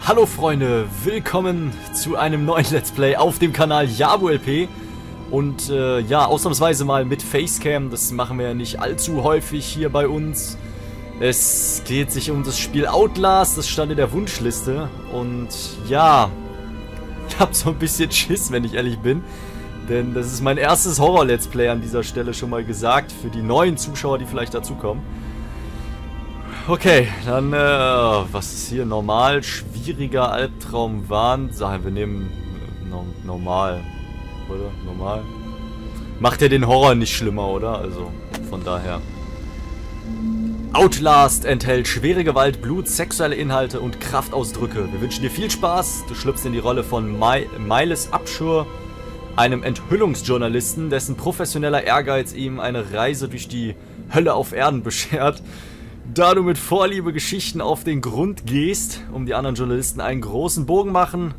Hallo Freunde, willkommen zu einem neuen Let's Play auf dem Kanal JabuLP. Und ja, ausnahmsweise mal mit Facecam, das machen wir ja nicht allzu häufig hier bei uns. Es geht sich um das Spiel Outlast, das stand in der Wunschliste. Und ja, ich habe so ein bisschen Schiss, wenn ich ehrlich bin. Denn das ist mein erstes Horror-Let's Play an dieser Stelle schon mal gesagt, für die neuen Zuschauer, die vielleicht dazukommen. Okay, dann, was ist hier? Normal, schwieriger, Albtraum, Wahn. Sagen wir nehmen normal, oder? Normal. Macht ja den Horror nicht schlimmer, oder? Also, von daher. Outlast enthält schwere Gewalt, Blut, sexuelle Inhalte und Kraftausdrücke. Wir wünschen dir viel Spaß. Du schlüpfst in die Rolle von Miles Upshur, einem Enthüllungsjournalisten, dessen professioneller Ehrgeiz ihm eine Reise durch die Hölle auf Erden beschert. Da du mit Vorliebe Geschichten auf den Grund gehst, um die anderen Journalisten einen großen Bogen machen.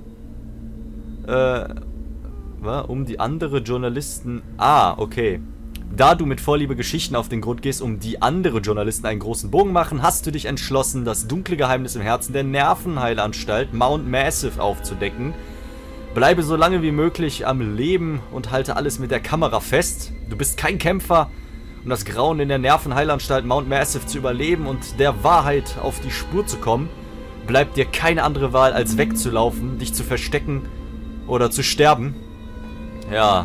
Um die andere Journalisten... Ah, okay. Da du mit Vorliebe Geschichten auf den Grund gehst, um die andere Journalisten einen großen Bogen machen, hast du dich entschlossen, das dunkle Geheimnis im Herzen der Nervenheilanstalt Mount Massive aufzudecken. Bleibe so lange wie möglich am Leben und halte alles mit der Kamera fest. Du bist kein Kämpfer. Um das Grauen in der Nervenheilanstalt Mount Massive zu überleben und der Wahrheit auf die Spur zu kommen, bleibt dir keine andere Wahl, als wegzulaufen, dich zu verstecken oder zu sterben. Ja.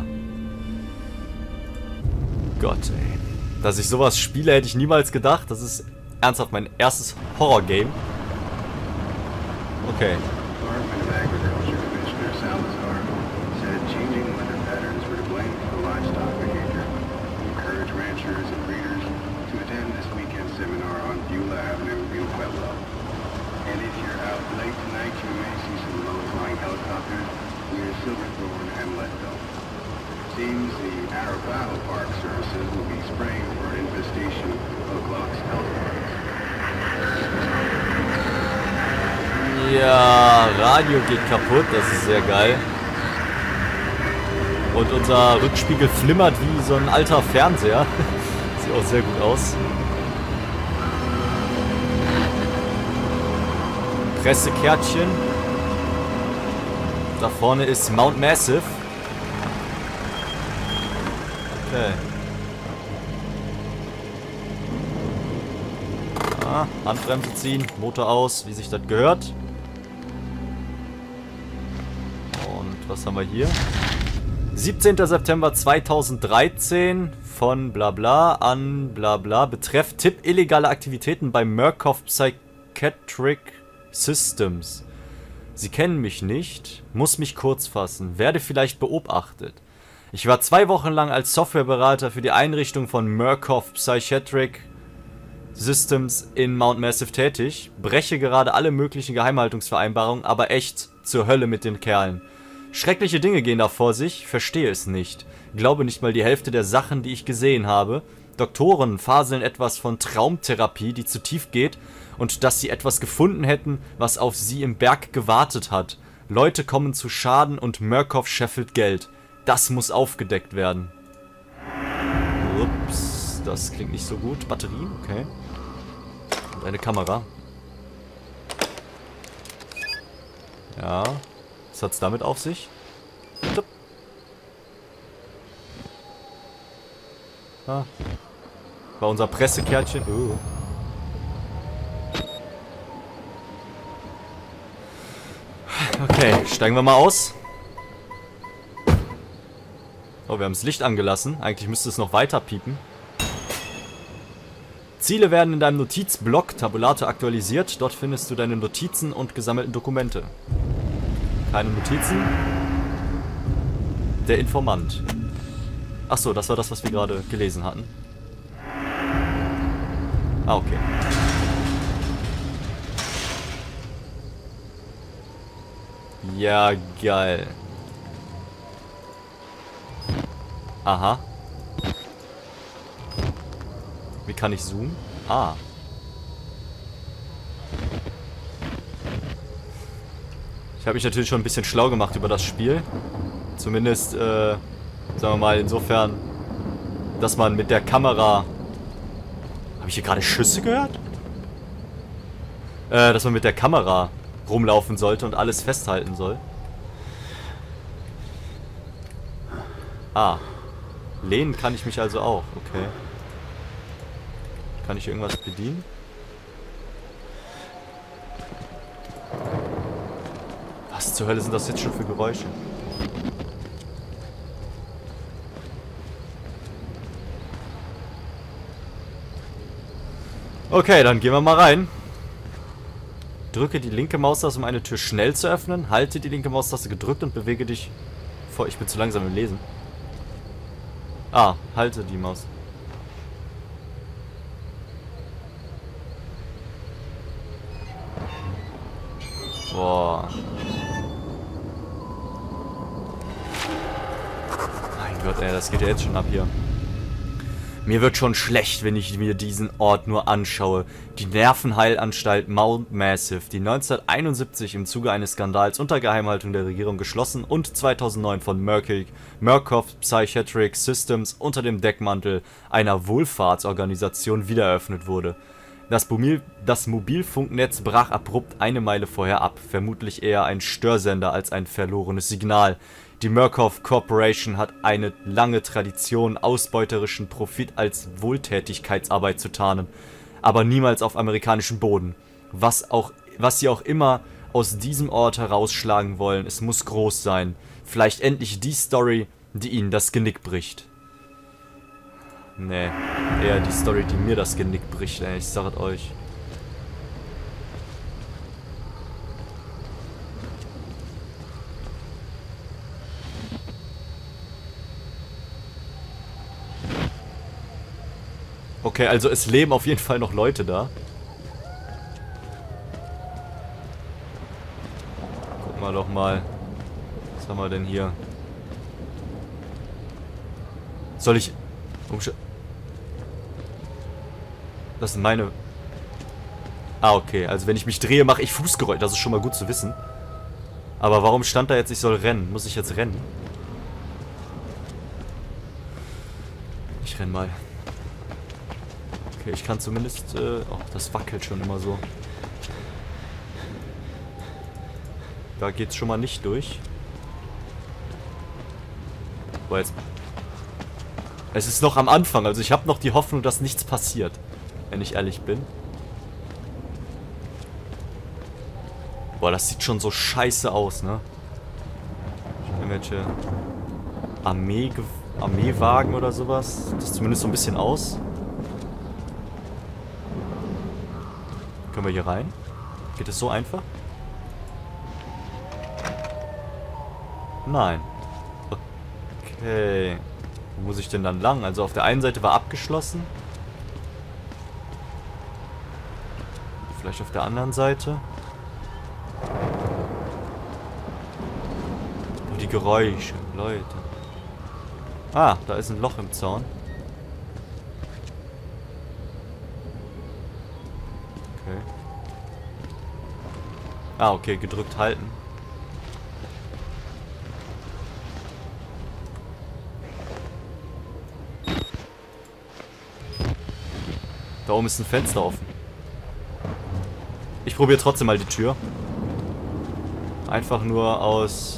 Gott, ey. Dass ich sowas spiele, hätte ich niemals gedacht. Das ist ernsthaft mein erstes Horror-Game. Okay. Seems the Arapaho Park Services will be spraying for an infestation of Locke's health bugs. Ja, Radio geht kaputt, das ist sehr geil. Und unser Rückspiegel flimmert wie so ein alter Fernseher. Sieht auch sehr gut aus. Pressekärtchen. Da vorne ist Mount Massive. Okay. Ah, Handbremse ziehen, Motor aus, wie sich das gehört. Und was haben wir hier? 17. September 2013 von Blabla an Blabla. Betreff Tipp illegale Aktivitäten bei Murkoff Psychiatric Systems. Sie kennen mich nicht, muss mich kurz fassen, werde vielleicht beobachtet. Ich war 2 Wochen lang als Softwareberater für die Einrichtung von Murkoff Psychiatric Systems in Mount Massive tätig, breche gerade alle möglichen Geheimhaltungsvereinbarungen, aber echt zur Hölle mit den Kerlen. Schreckliche Dinge gehen da vor sich, verstehe es nicht. Glaube nicht mal die Hälfte der Sachen, die ich gesehen habe. Doktoren faseln etwas von Traumtherapie, die zu tief geht, und dass sie etwas gefunden hätten, was auf sie im Berg gewartet hat. Leute kommen zu Schaden und Murkoff scheffelt Geld. Das muss aufgedeckt werden. Ups, das klingt nicht so gut. Batterie, okay. Und eine Kamera. Ja. Was hat's damit auf sich? Tipp. Ah. War unser Pressekärtchen. Oh. Okay, steigen wir mal aus. Oh, wir haben das Licht angelassen. Eigentlich müsste es noch weiter piepen. Ziele werden in deinem Notizblock Tabulator aktualisiert. Dort findest du deine Notizen und gesammelten Dokumente. Keine Notizen. Der Informant. Achso, das war das, was wir gerade gelesen hatten. Ah, okay. Ja, geil. Aha. Wie kann ich zoomen? Ah. Ich habe mich natürlich schon ein bisschen schlau gemacht über das Spiel. Zumindest, sagen wir mal, insofern, dass man mit der Kamera... Habe ich hier gerade Schüsse gehört? Dass man mit der Kamera rumlaufen sollte und alles festhalten soll. Ah. Lehnen kann ich mich also auch. Okay. Kann ich irgendwas bedienen? Was zur Hölle sind das jetzt schon für Geräusche? Okay, dann gehen wir mal rein. Drücke die linke Maustaste, um eine Tür schnell zu öffnen. Halte die linke Maustaste gedrückt und bewege dich vor... Ich bin zu langsam im Lesen. Ah, halte die Maus. Boah. Mein Gott, ey, das geht ja jetzt schon ab hier. Mir wird schon schlecht, wenn ich mir diesen Ort nur anschaue. Die Nervenheilanstalt Mount Massive, die 1971 im Zuge eines Skandals unter Geheimhaltung der Regierung geschlossen und 2009 von Murkoff Psychiatric Systems unter dem Deckmantel einer Wohlfahrtsorganisation wiedereröffnet wurde. Das Mobilfunknetz brach abrupt eine Meile vorher ab, vermutlich eher ein Störsender als ein verlorenes Signal. Die Murkoff Corporation hat eine lange Tradition, ausbeuterischen Profit als Wohltätigkeitsarbeit zu tarnen, aber niemals auf amerikanischem Boden. Was sie auch immer aus diesem Ort herausschlagen wollen, es muss groß sein. Vielleicht endlich die Story, die ihnen das Genick bricht. Nee, eher die Story, die mir das Genick bricht, ey, ich sag es euch. Okay, also es leben auf jeden Fall noch Leute da. Gucken wir doch mal. Was haben wir denn hier? Soll ich... Das sind meine... Ah, okay. Also wenn ich mich drehe, mache ich Fußgeräusche. Das ist schon mal gut zu wissen. Aber warum stand da jetzt, ich soll rennen? Muss ich jetzt rennen? Ich renn mal. Okay, ich kann zumindest... oh, das wackelt schon immer so. Da geht's schon mal nicht durch. Boah, jetzt... Es ist noch am Anfang, also ich habe noch die Hoffnung, dass nichts passiert. Wenn ich ehrlich bin. Boah, das sieht schon so scheiße aus, ne? Irgendwelche Armeewagen oder sowas. Das sieht zumindest so ein bisschen aus. Können wir hier rein? Geht es so einfach? Nein. Okay. Wo muss ich denn dann lang? Also auf der einen Seite war abgeschlossen. Vielleicht auf der anderen Seite. Oh, die Geräusche, Leute. Ah, da ist ein Loch im Zaun. Okay. Ah, okay, gedrückt halten. Da oben ist ein Fenster offen. Ich probiere trotzdem mal die Tür. Einfach nur aus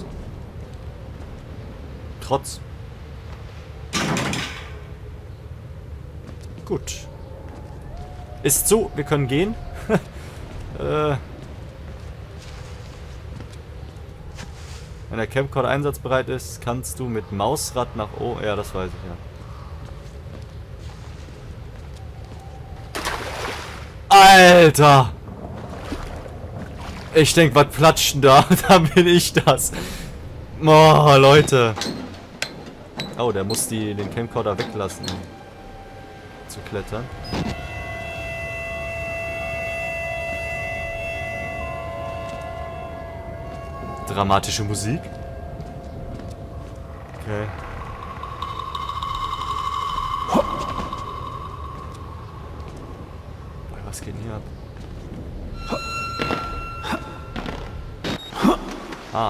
Trotz. Gut. Ist zu, wir können gehen. Wenn der Camcorder einsatzbereit ist, kannst du mit Mausrad nach oben... Ja, das weiß ich, ja. Alter! Ich denk, was platscht denn da? Da bin ich das. Oh, Leute. Oh, der muss den Camcorder weglassen, um zu klettern. Dramatische Musik. Okay. Was geht denn hier ab? Ah.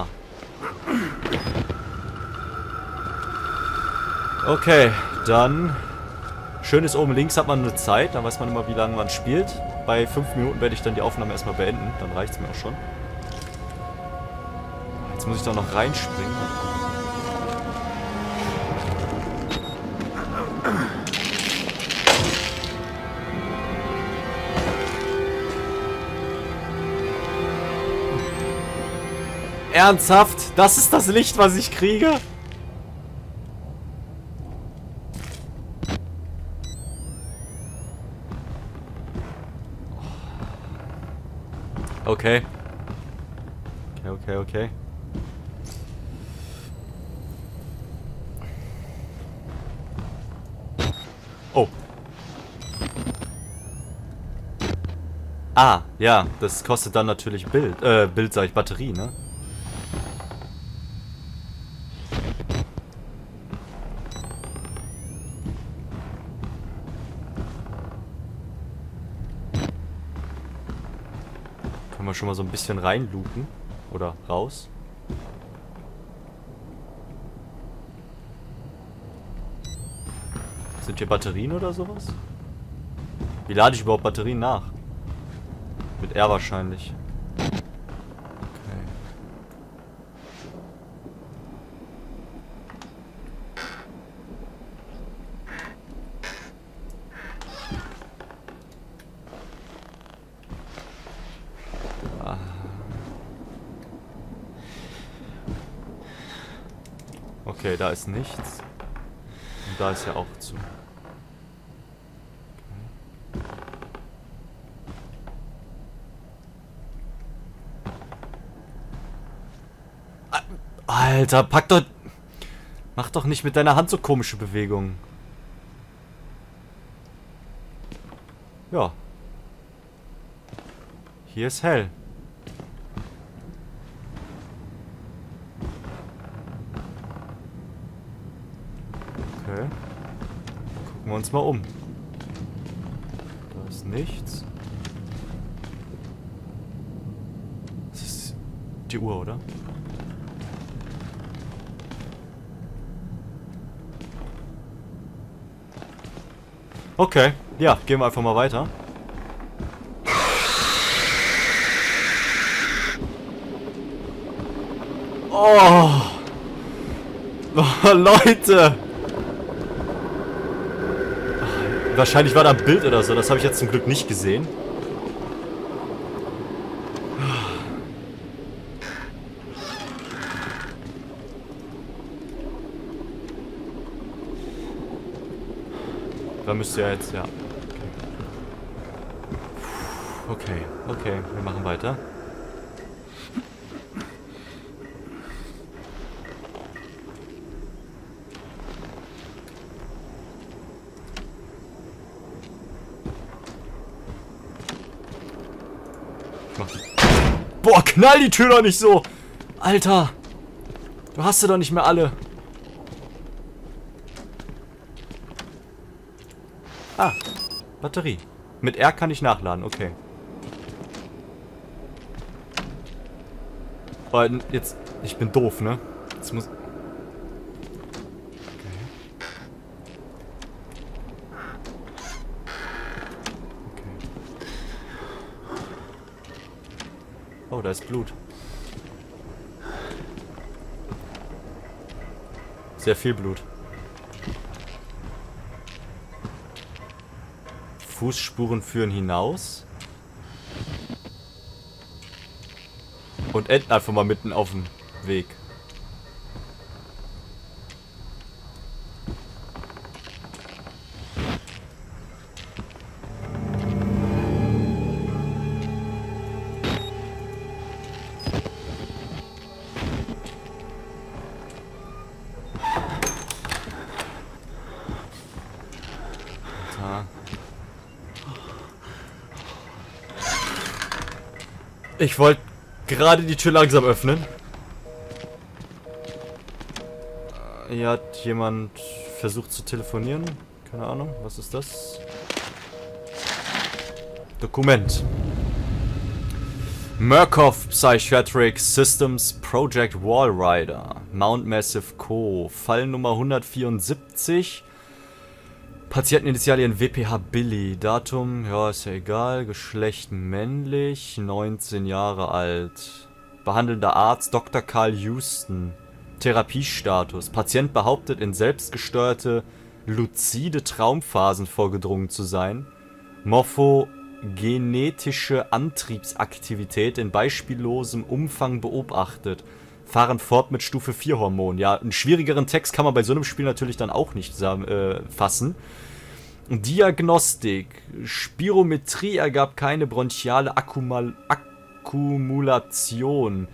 Okay, dann... Schön ist, oben links hat man eine Zeit, da weiß man immer, wie lange man spielt. Bei 5 Minuten werde ich dann die Aufnahme erstmal beenden, dann reicht es mir auch schon. Jetzt muss ich da noch reinspringen. Ernsthaft? Das ist das Licht, was ich kriege? Okay. Okay. Oh. Ah, ja, das kostet dann natürlich Bild sag ich, Batterie, ne? Können wir schon mal so ein bisschen reinlooten. Oder raus. Sind hier Batterien oder sowas? Wie lade ich überhaupt Batterien nach? Mit R wahrscheinlich. Okay. Okay, da ist nichts. Und da ist ja auch zu. Okay. Alter, pack doch... Mach doch nicht mit deiner Hand so komische Bewegungen. Ja. Hier ist hell. Okay. Gucken wir uns mal um. Da ist nichts. Das ist die Uhr, oder? Okay. Ja, gehen wir einfach mal weiter. Oh! Oh, Leute! Wahrscheinlich war da ein Bild oder so. Das habe ich jetzt zum Glück nicht gesehen. Da müsste ja jetzt, ja. Okay, wir machen weiter. Boah, knall die Tür doch nicht so! Alter! Du hast sie doch nicht mehr alle. Ah, Batterie. Mit R kann ich nachladen, okay. Oh, jetzt... Ich bin doof, ne? Jetzt muss... Oh, da ist Blut. Sehr viel Blut. Fußspuren führen hinaus. Und enden einfach mal mitten auf dem Weg. Ich wollte gerade die Tür langsam öffnen. Hier hat jemand versucht zu telefonieren. Keine Ahnung, was ist das? Dokument. Murkoff Psychiatric Systems Project Wallrider. Mount Massive Co. Fall Nummer 174. Patienteninitialien WPH Billy. Datum, ja, ist ja egal. Geschlecht männlich. 19 Jahre alt. Behandelnder Arzt Dr. Carl Houston. Therapiestatus. Patient behauptet, in selbstgesteuerte, luzide Traumphasen vorgedrungen zu sein. Morphogenetische Antriebsaktivität in beispiellosem Umfang beobachtet. Fahren fort mit Stufe 4 Hormon. Ja, einen schwierigeren Text kann man bei so einem Spiel natürlich dann auch nicht fassen. Diagnostik. Spirometrie ergab keine bronchiale Akkumulation.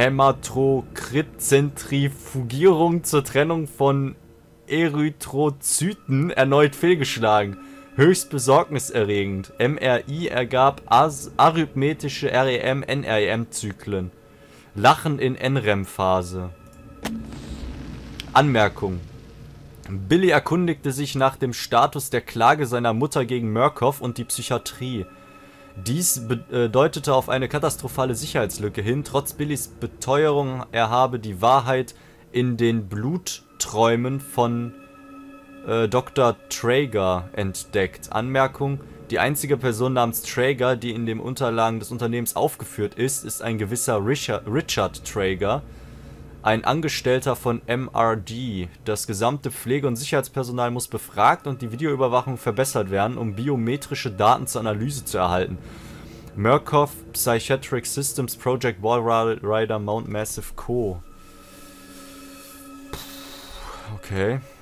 Hämatokritzentrifugierung zur Trennung von Erythrozyten erneut fehlgeschlagen. Höchst besorgniserregend. MRI ergab arrhythmetische REM-NREM-Zyklen. Lachen in NREM-Phase. Anmerkung. Billy erkundigte sich nach dem Status der Klage seiner Mutter gegen Murkoff und die Psychiatrie. Dies deutete auf eine katastrophale Sicherheitslücke hin. Trotz Billys Beteuerung, er habe die Wahrheit in den Blutträumen von Dr. Traeger entdeckt. Anmerkung: Die einzige Person namens Traeger, die in den Unterlagen des Unternehmens aufgeführt ist, ist ein gewisser Richard Traeger, ein Angestellter von MRD. Das gesamte Pflege- und Sicherheitspersonal muss befragt und die Videoüberwachung verbessert werden, um biometrische Daten zur Analyse zu erhalten. Murkoff Psychiatric Systems Project Walrider Mount Massive Co. Okay.